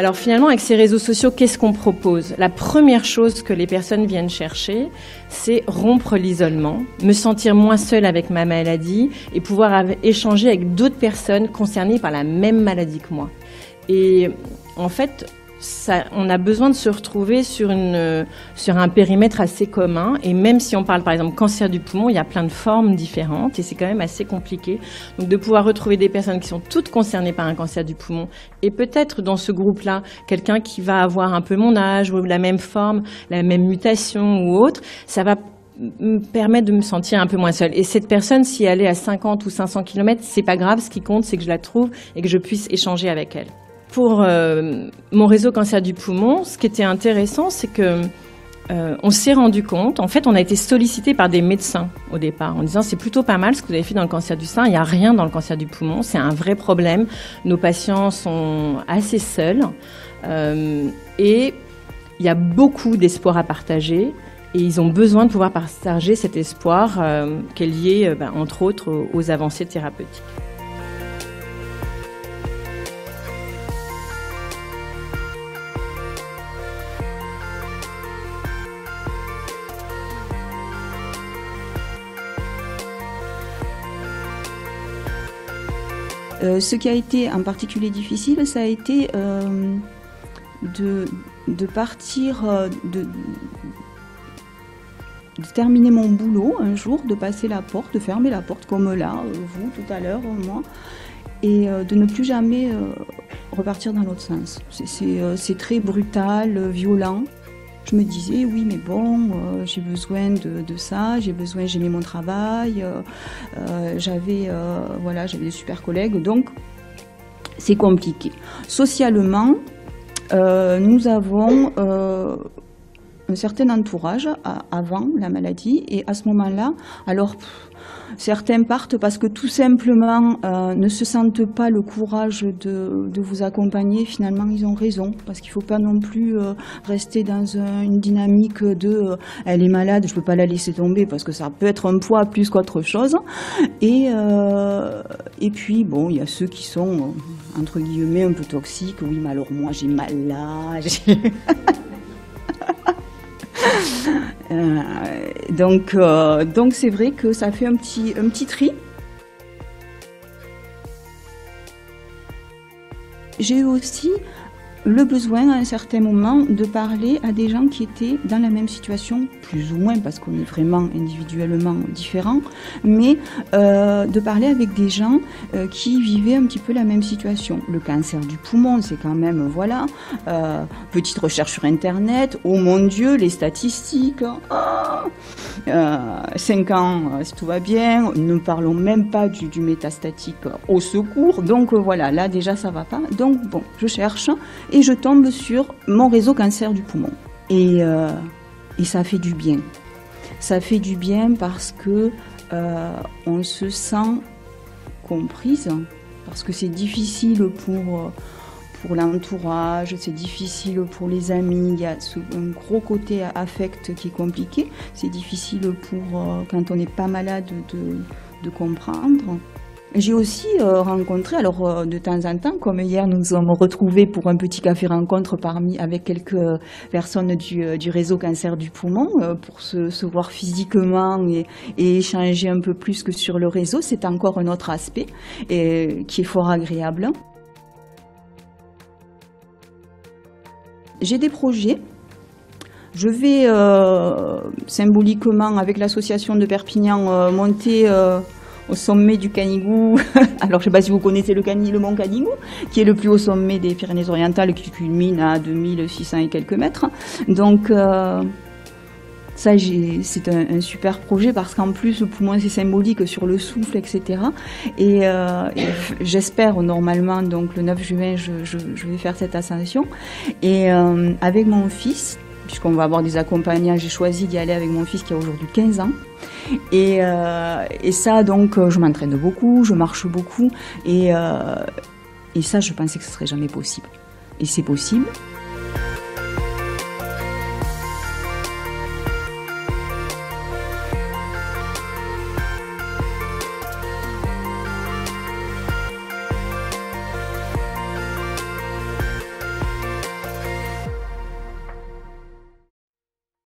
Alors finalement, avec ces réseaux sociaux, qu'est-ce qu'on propose? La première chose que les personnes viennent chercher, c'est rompre l'isolement, me sentir moins seule avec ma maladie et pouvoir échanger avec d'autres personnes concernées par la même maladie que moi. Et en fait, on a besoin de se retrouver sur un périmètre assez commun. Et même si on parle par exemple cancer du poumon, il y a plein de formes différentes et c'est quand même assez compliqué. Donc de pouvoir retrouver des personnes qui sont toutes concernées par un cancer du poumon et peut-être dans ce groupe-là, quelqu'un qui va avoir un peu mon âge ou la même forme, la même mutation ou autre, ça va me permettre de me sentir un peu moins seule. Et cette personne, si elle est à 50 ou 500 km, c'est pas grave. Ce qui compte, c'est que je la trouve et que je puisse échanger avec elle. Pour mon réseau cancer du poumon, ce qui était intéressant, c'est que on s'est rendu compte, en fait, on a été sollicité par des médecins au départ, en disant c'est plutôt pas mal ce que vous avez fait dans le cancer du sein, il n'y a rien dans le cancer du poumon, c'est un vrai problème, nos patients sont assez seuls et il y a beaucoup d'espoir à partager et ils ont besoin de pouvoir partager cet espoir qui est lié, entre autres, aux avancées thérapeutiques. Ce qui a été en particulier difficile, ça a été de partir, de terminer mon boulot un jour, de passer la porte, de fermer la porte comme là, vous tout à l'heure, moi, et de ne plus jamais repartir dans l'autre sens. C'est très brutal, violent. Je me disais, oui, mais bon, j'ai besoin de ça, j'aimais mon travail, j'avais des super collègues, donc c'est compliqué. Socialement, nous avons un certain entourage avant la maladie, et à ce moment-là, alors certains partent parce que tout simplement ne se sentent pas le courage de vous accompagner. Finalement, ils ont raison, parce qu'il ne faut pas non plus rester dans une dynamique de elle est malade, je ne peux pas la laisser tomber, parce que ça peut être un poids plus qu'autre chose. Et puis, bon, il y a ceux qui sont, entre guillemets, un peu toxiques. Oui, mais alors moi, j'ai mal là. Donc c'est vrai que ça fait un petit tri. J'ai eu aussi le besoin à un certain moment de parler à des gens qui étaient dans la même situation, plus ou moins parce qu'on est vraiment individuellement différents, mais de parler avec des gens qui vivaient un petit peu la même situation. Le cancer du poumon, c'est quand même, voilà, petite recherche sur Internet, oh mon Dieu, les statistiques, 5 ans si tout va bien, ne parlons même pas du métastatique au secours, donc voilà, là déjà ça va pas, donc bon, je cherche et je tombe sur mon réseau cancer du poumon. Et ça fait du bien. Ça fait du bien parce que on se sent comprise, parce que c'est difficile pour l'entourage, c'est difficile pour les amis, il y a un gros côté affect qui est compliqué, c'est difficile quand on n'est pas malade de comprendre. J'ai aussi rencontré, alors de temps en temps, comme hier nous nous sommes retrouvés pour un petit café rencontre avec quelques personnes du réseau cancer du poumon pour se voir physiquement et échanger un peu plus que sur le réseau. C'est encore un autre aspect qui est fort agréable. J'ai des projets. Je vais symboliquement, avec l'association de Perpignan, monter au sommet du Canigou. Alors, je ne sais pas si vous connaissez le mont Canigou, qui est le plus haut sommet des Pyrénées-Orientales, qui culmine à 2600 et quelques mètres. Donc, ça, c'est un super projet, parce qu'en plus, le poumon, c'est symbolique sur le souffle, etc. Et j'espère, normalement, donc le 9 juin, je vais faire cette ascension. Et avec mon fils, puisqu'on va avoir des accompagnants, j'ai choisi d'y aller avec mon fils qui a aujourd'hui 15 ans. Et ça, donc, je m'entraîne beaucoup, je marche beaucoup. Et ça, je pensais que ce serait jamais possible. Et c'est possible.